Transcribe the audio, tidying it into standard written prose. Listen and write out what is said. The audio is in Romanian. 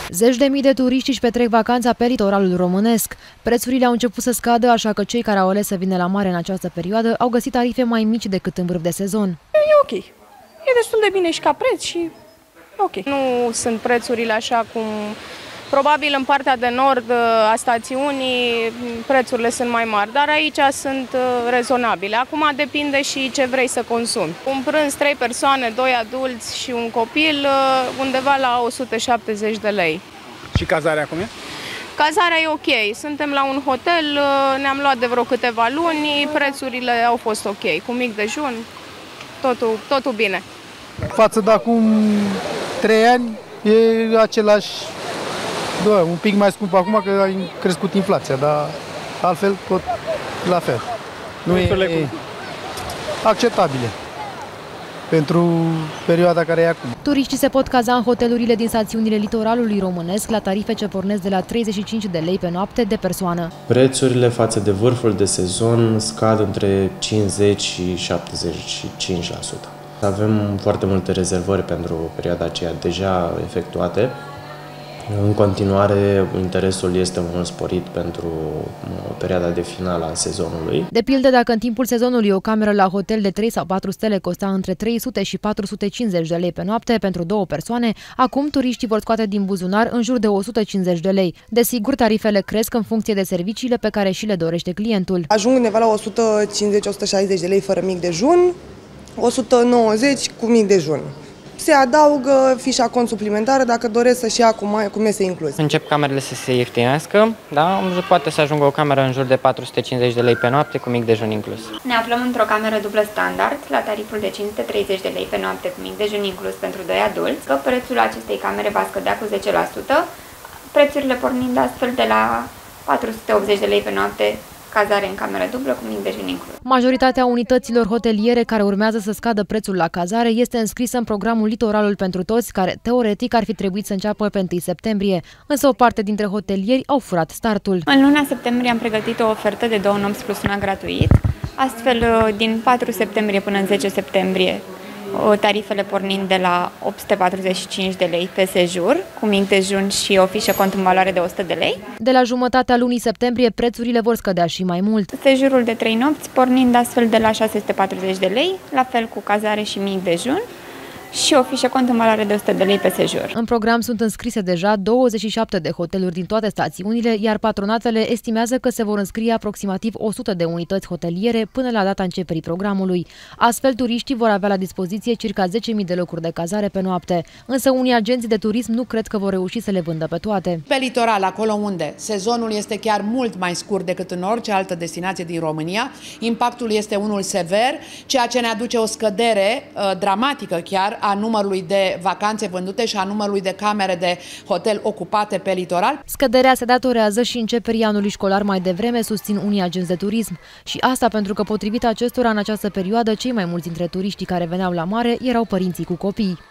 Zeci de mii de turiști își petrec vacanța pe litoralul românesc. Prețurile au început să scadă, așa că cei care au ales să vină la mare în această perioadă au găsit tarife mai mici decât în vârf de sezon. E ok. E destul de bine și ca preț și ok. Nu sunt prețurile așa cum... Probabil în partea de nord a stațiunii prețurile sunt mai mari, dar aici sunt rezonabile. Acum depinde și ce vrei să consumi. Un prânz, 3 persoane, 2 adulți și un copil, undeva la 170 de lei. Și cazarea cum e? Cazarea e ok. Suntem la un hotel, ne-am luat de vreo câteva luni, prețurile au fost ok. Cu mic dejun, totul bine. Față de acum 3 ani e același. Da, un pic mai scump acum că a crescut inflația, dar altfel tot la fel. Nu e acceptabile pentru perioada care e acum. Turiștii se pot caza în hotelurile din stațiunile litoralului românesc la tarife ce pornesc de la 35 de lei pe noapte de persoană. Prețurile față de vârful de sezon scad între 50 și 75%. Avem foarte multe rezervări pentru perioada aceea deja efectuate. În continuare, interesul este unul sporit pentru perioada de finală a sezonului. De pildă, dacă în timpul sezonului o cameră la hotel de 3 sau 4 stele costa între 300 și 450 de lei pe noapte pentru 2 persoane, acum turiștii vor scoate din buzunar în jur de 150 de lei. Desigur, tarifele cresc în funcție de serviciile pe care și le dorește clientul. Ajung undeva la 150-160 de lei fără mic dejun, 190 cu mic dejun. Se adaugă fișa cont suplimentară dacă doresc să-și ia cu mese inclus. Încep camerele să se ieftinească, da? Poate să ajungă o cameră în jur de 450 de lei pe noapte cu mic dejun inclus. Ne aflăm într-o cameră dublă standard la tariful de 530 de lei pe noapte cu mic dejun inclus pentru 2 adulți, că prețul acestei camere va scădea cu 10%, prețurile pornind astfel de la 480 de lei pe noapte, cazare în cameră dublă cu mic dejun inclus. Majoritatea unităților hoteliere care urmează să scadă prețul la cazare este înscrisă în programul Litoralul pentru Toți, care teoretic ar fi trebuit să înceapă pe 1 septembrie, însă o parte dintre hotelieri au furat startul. În luna septembrie am pregătit o ofertă de 2 nopți plus una gratuit, astfel din 4 septembrie până în 10 septembrie tarifele pornind de la 845 de lei pe sejur, cu mic dejun și o fișă cont în valoare de 100 de lei. De la jumătatea lunii septembrie, prețurile vor scădea și mai mult. Sejurul de 3 nopți pornind astfel de la 640 de lei, la fel cu cazare și mic dejun, și o fișă cont în valoare de 100 de lei pe sejur. În program sunt înscrise deja 27 de hoteluri din toate stațiunile, iar patronatele estimează că se vor înscrie aproximativ 100 de unități hoteliere până la data începerii programului. Astfel, turiștii vor avea la dispoziție circa 10.000 de locuri de cazare pe noapte. Însă unii agenți de turism nu cred că vor reuși să le vândă pe toate. Pe litoral, acolo unde sezonul este chiar mult mai scurt decât în orice altă destinație din România, impactul este unul sever, ceea ce ne aduce o scădere dramatică chiar a numărului de vacanțe vândute și a numărului de camere de hotel ocupate pe litoral. Scăderea se datorează și începerii anului școlar mai devreme, susțin unii agenți de turism. Și asta pentru că, potrivit acestora, în această perioadă, cei mai mulți dintre turiștii care veneau la mare erau părinții cu copii.